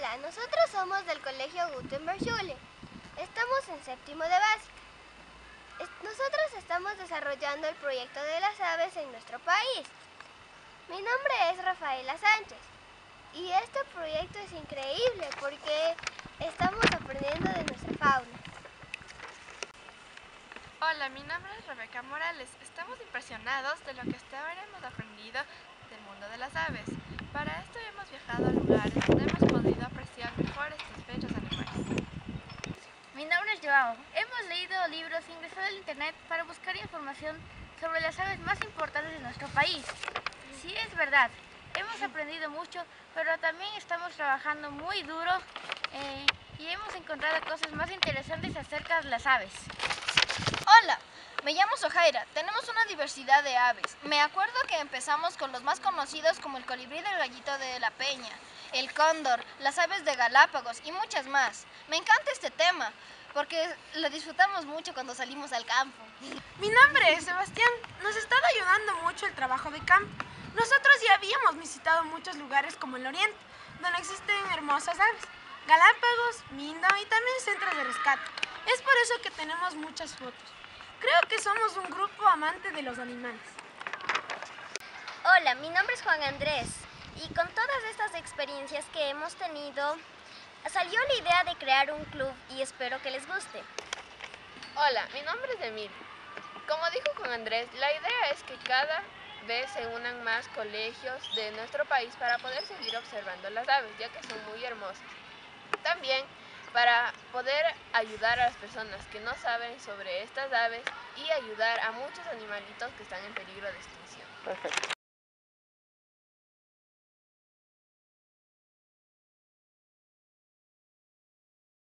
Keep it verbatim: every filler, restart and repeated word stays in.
Hola, nosotros somos del Colegio Gutenberg Schule. Estamos en séptimo de básica. Nosotros estamos desarrollando el proyecto de las aves en nuestro país. Mi nombre es Rafaela Sánchez y este proyecto es increíble porque estamos aprendiendo de nuestra fauna. Hola, mi nombre es Rebeca Morales. Estamos impresionados de lo que hasta ahora hemos aprendido del mundo de las aves. Para esto hemos viajado a lugares donde hemos podido apreciar mejor estos bellos animales. Mi nombre es Joao. Hemos leído libros e ingresado al internet para buscar información sobre las aves más importantes de nuestro país. Sí, es verdad, hemos aprendido mucho, pero también estamos trabajando muy duro eh, y hemos encontrado cosas más interesantes acerca de las aves. Hola, me llamo Sojaira. Tenemos una diversidad de aves. Me acuerdo que empezamos con los más conocidos como el colibrí del gallito de la Peña, el cóndor, las aves de Galápagos y muchas más. Me encanta este tema porque lo disfrutamos mucho cuando salimos al campo. Mi nombre es Sebastián. Nos ha estado ayudando mucho el trabajo de campo. Nosotros ya habíamos visitado muchos lugares como el Oriente, donde existen hermosas aves, Galápagos, Mindo y también centros de rescate. Es por eso que tenemos muchas fotos. Creo que somos un grupo amante de los animales. Hola, mi nombre es Juan Andrés y con todas estas experiencias que hemos tenido, salió la idea de crear un club y espero que les guste. Hola, mi nombre es Emil. Como dijo Juan Andrés, la idea es que cada vez se unan más colegios de nuestro país para poder seguir observando las aves, ya que son muy hermosas. También para poder ayudar a las personas que no saben sobre estas aves y ayudar a muchos animalitos que están en peligro de extinción. Perfecto.